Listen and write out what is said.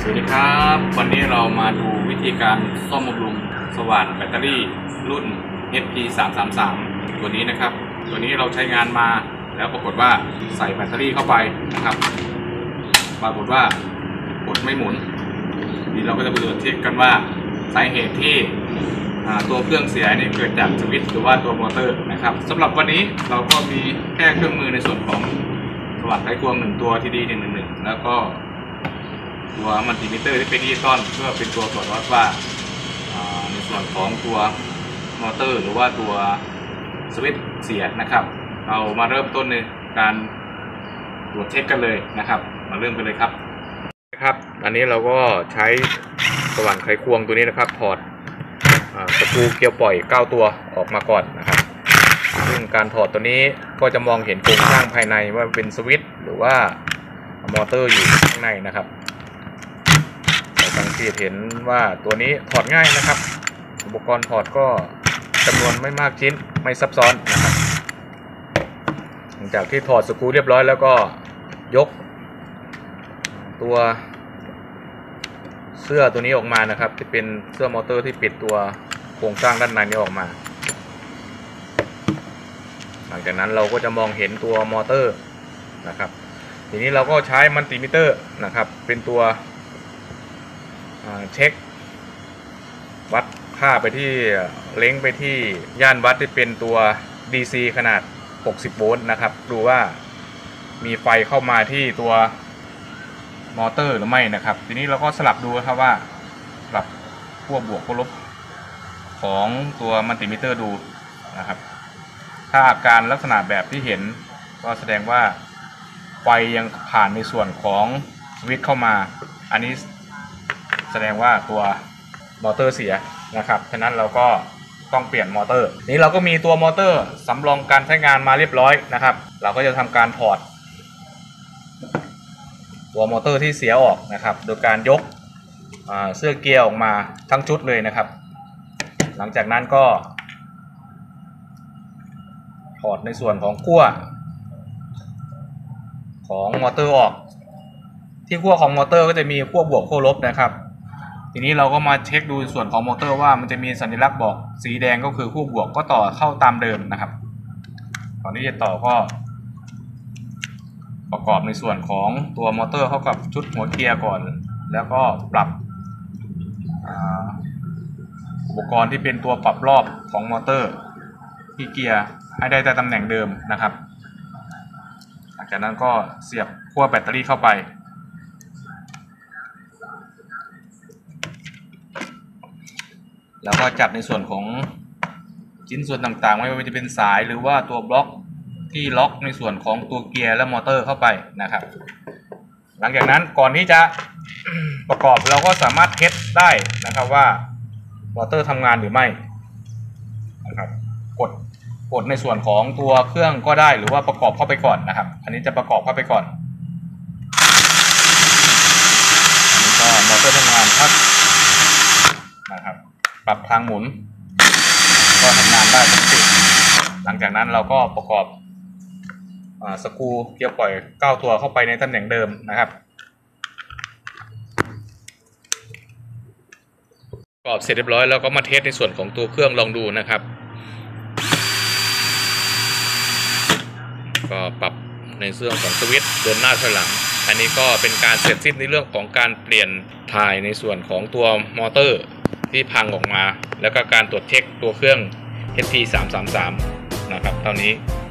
สวัสดีครับวันนี้เรามาดูวิธีการซ่อมบำรุงสว่านแบตเตอรี่รุ่น HP333 ตัวนี้นะครับตัวนี้เราใช้งานมาแล้วปรากฏว่าใส่แบตเตอรี่เข้าไปนะครับปรากฏว่ากดไม่หมุนนี่เราก็จะมาตรวจเช็คกันว่าสาเหตุที่ตัวเครื่องเสียนี่เกิดจากสวิตช์หรือว่าตัวมอเตอร์นะครับสำหรับวันนี้เราก็มีแค่เครื่องมือในส่วนของสว่านไขควง1ตัว TD111 แล้วก็ตัวมัลติมิเตอร์ที่เป็นดิจิตอลเพื่อเป็นตัวตรวจวัดว่าในส่วนของตัวมอเตอร์หรือว่าตัวสวิตช์เสียนะครับเรามาเริ่มต้นในการตรวจเช็คกันเลยนะครับมาเริ่มกันเลยครับอันนี้เราก็ใช้สว่านไขควงตัวนี้นะครับถอดสกรูเกลียวปล่อย9ตัวออกมาก่อนนะครับซึ่งการถอดตัวนี้ก็จะมองเห็นโครงสร้างภายในว่าเป็นสวิตช์หรือว่ามอเตอร์อยู่ข้างในนะครับสังเกตเห็นว่าตัวนี้ถอดง่ายนะครับอุปกรณ์ถอดก็จำนวนไม่มากชิ้นไม่ซับซ้อนนะครับหลังจากที่ถอดสกรูเรียบร้อยแล้วก็ยกตัวเสื้อตัวนี้ออกมานะครับที่เป็นเสื้อมอเตอร์ที่ปิดตัวโครงสร้างด้านในนี้ออกมาหลังจากนั้นเราก็จะมองเห็นตัวมอเตอร์นะครับทีนี้เราก็ใช้มัลติมิเตอร์นะครับเป็นตัวเช็ควัดค่าไปที่เล็งไปที่ย่านวัดที่เป็นตัว DC ขนาด60โวลต์นะครับดูว่ามีไฟเข้ามาที่ตัวมอเตอร์หรือไม่นะครับทีนี้เราก็สลับดูครับว่าสลับขั้วบวกขั้วลบของตัวมัลติมิเตอร์ดูนะครับถ้าอาการลักษณะแบบที่เห็นก็แสดงว่าไฟยังผ่านในส่วนของสวิตช์เข้ามาอันนี้แสดงว่าตัวมอเตอร์เสียนะครับฉะนั้นเราก็ต้องเปลี่ยนมอเตอร์นี้เราก็มีตัวมอเตอร์สำรองการใช้งานมาเรียบร้อยนะครับเราก็จะทำการถอดตัวมอเตอร์ที่เสียออกนะครับโดยการยกเสื้อเกียร์ออกมาทั้งชุดเลยนะครับหลังจากนั้นก็ถอดในส่วนของขั้วของมอเตอร์ออกที่ขั้วของมอเตอร์ก็จะมีขั้วบวกขั้วลบนะครับทีนี้เราก็มาเช็คดูส่วนของมอเตอร์ว่ามันจะมีสัญลักษณ์บอกสีแดงก็คือขั้วบวกก็ต่อเข้าตามเดิมนะครับก่อนที่จะต่อก็ประกอบในส่วนของตัวมอเตอร์เข้ากับชุดหัวเกียร์ก่อนแล้วก็ปรับอุปกรณ์ที่เป็นตัวปรับรอบของมอเตอร์ที่เกียร์ให้ได้ตำแหน่งเดิมนะครับหลังจากนั้นก็เสียบขั้วแบตเตอรี่เข้าไปแล้วก็จับในส่วนของชิ้นส่วนต่างๆไม่ว่าจะเป็นสายหรือว่าตัวบล็อกที่ล็อกในส่วนของตัวเกียร์และมอเตอร์เข้าไปนะครับหลังจากนั้นก่อนที่จะประกอบเราก็สามารถเทสได้นะครับว่ามอเตอร์ทำงานหรือไม่นะครับกดในส่วนของตัวเครื่องก็ได้หรือว่าประกอบเข้าไปก่อนนะครับอันนี้จะประกอบเข้าไปก่อนอันนี้ก็มอเตอร์ทำงานครับนะครับปรับทางหมุนก็ทำงานได้ปกติหลังจากนั้นเราก็ประกอบสกรูเกียร์ปล่อย9ตัวเข้าไปในตำแหน่งเดิมนะครับประกอบเสร็จเรียบร้อยแล้วก็มาเทสในส่วนของตัวเครื่องลองดูนะครับก็ปรับในเรื่องของสวิตช์เดินหน้าถอยหลังอันนี้ก็เป็นการเสร็จสิ้นในเรื่องของการเปลี่ยนถ่ายในส่วนของตัวมอเตอร์ที่พังออกมาแล้วก็การตรวจเช็คตัวเครื่อง HP333 นะครับเท่านี้